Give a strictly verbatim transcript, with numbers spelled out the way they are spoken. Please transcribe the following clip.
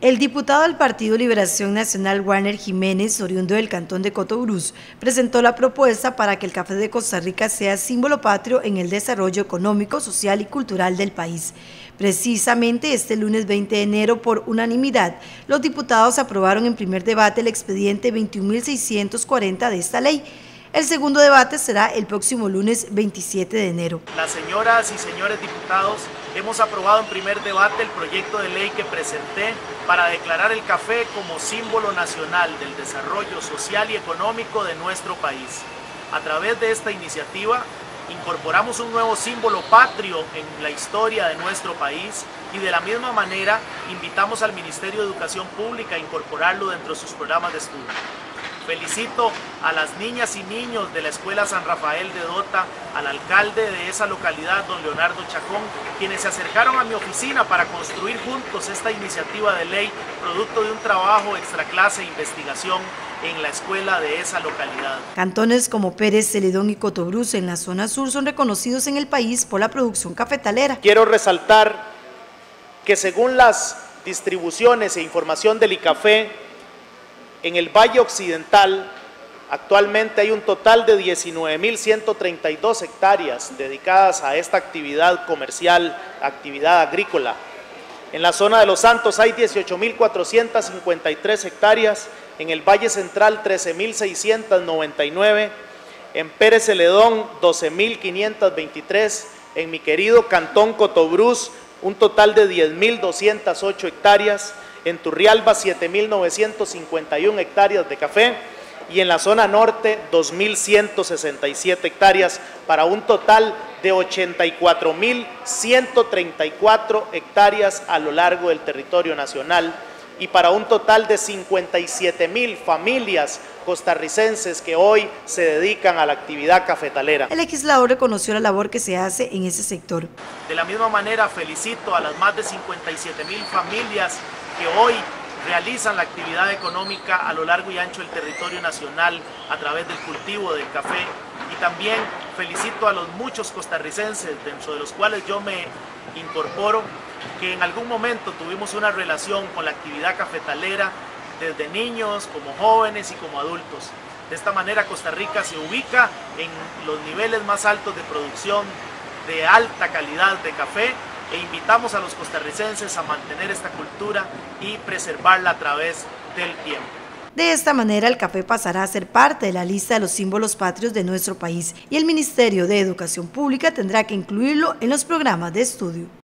El diputado del Partido Liberación Nacional, Warner Jiménez, oriundo del cantón de Cotobruz, presentó la propuesta para que el café de Costa Rica sea símbolo patrio en el desarrollo económico, social y cultural del país. Precisamente este lunes veinte de enero, por unanimidad, los diputados aprobaron en primer debate el expediente veintiún mil seiscientos cuarenta de esta ley. El segundo debate será el próximo lunes veintisiete de enero. Las señoras y señores diputados, hemos aprobado en primer debate el proyecto de ley que presenté para declarar el café como símbolo nacional del desarrollo social y económico de nuestro país. A través de esta iniciativa, incorporamos un nuevo símbolo patrio en la historia de nuestro país y de la misma manera invitamos al Ministerio de Educación Pública a incorporarlo dentro de sus programas de estudio. Felicito a las niñas y niños de la Escuela San Rafael de Dota, al alcalde de esa localidad, don Leonardo Chacón, quienes se acercaron a mi oficina para construir juntos esta iniciativa de ley, producto de un trabajo extraclase e investigación en la escuela de esa localidad. Cantones como Pérez, Celedón y Cotobruz en la zona sur son reconocidos en el país por la producción cafetalera. Quiero resaltar que según las distribuciones e información del ICAFE, en el Valle Occidental actualmente hay un total de diecinueve mil ciento treinta y dos hectáreas dedicadas a esta actividad comercial, actividad agrícola. En la zona de Los Santos hay dieciocho mil cuatrocientas cincuenta y tres hectáreas, en el Valle Central trece mil seiscientos noventa y nueve, en Pérez Celedón doce mil quinientos veintitrés, en mi querido cantón Cotobruz un total de diez mil doscientas ocho hectáreas, en Turrialba siete mil novecientos cincuenta y una hectáreas de café y en la zona norte dos mil ciento sesenta y siete hectáreas, para un total de ochenta y cuatro mil ciento treinta y cuatro hectáreas a lo largo del territorio nacional y para un total de cincuenta y siete mil familias costarricenses que hoy se dedican a la actividad cafetalera. El legislador reconoció la labor que se hace en ese sector. De la misma manera felicito a las más de cincuenta y siete mil familias que hoy realizan la actividad económica a lo largo y ancho del territorio nacional a través del cultivo del café, y también felicito a los muchos costarricenses, dentro de los cuales yo me incorporo, que en algún momento tuvimos una relación con la actividad cafetalera, desde niños, como jóvenes y como adultos. De esta manera Costa Rica se ubica en los niveles más altos de producción de alta calidad de café, e invitamos a los costarricenses a mantener esta cultura y preservarla a través del tiempo. De esta manera, el café pasará a ser parte de la lista de los símbolos patrios de nuestro país y el Ministerio de Educación Pública tendrá que incluirlo en los programas de estudio.